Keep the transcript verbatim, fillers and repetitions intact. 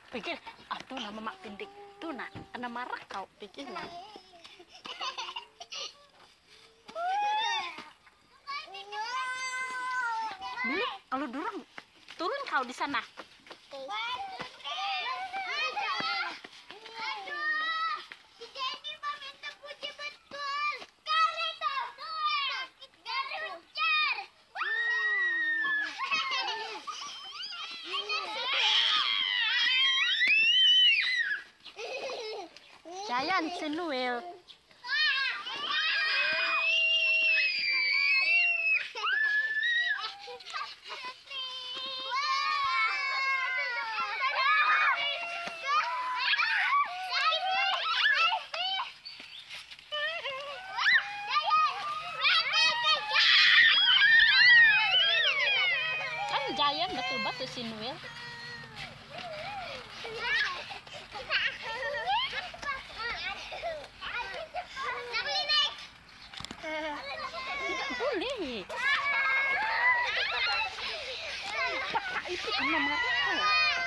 Pikir, ah tuh nama mak pindik. Tuh nak, kena marah kau pikir lah. Dulu, kalau durung turun kau di sana. Giant si Noel. Kan Giant betul-betul si Noel. Tidak boleh. Pak itu kena marah.